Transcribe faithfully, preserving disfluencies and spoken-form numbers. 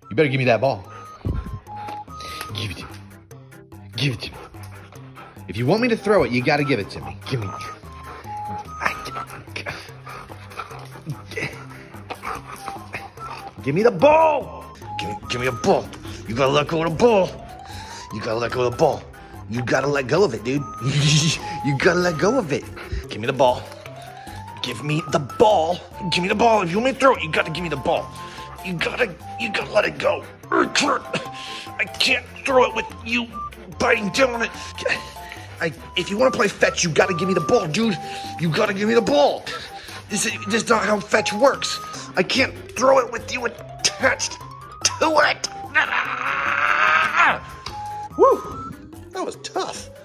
You better give me that ball. Give it to me. Give it to me. If you want me to throw it, you gotta give it to me. Give me. Give me the ball. Give me, give me a ball. You gotta let go of the ball. You gotta let go of the ball. You gotta let go of it, dude. You gotta let go of it. Give me the ball. Give me the ball. Give me the ball. If you want me to throw it, you gotta give me the ball. You gotta, you gotta let it go. I can't throw it with you biting down on it. I, if you want to play fetch, you gotta give me the ball, dude. You gotta give me the ball. This is, this is not how fetch works. I can't throw it with you attached to it. Woo, that was tough.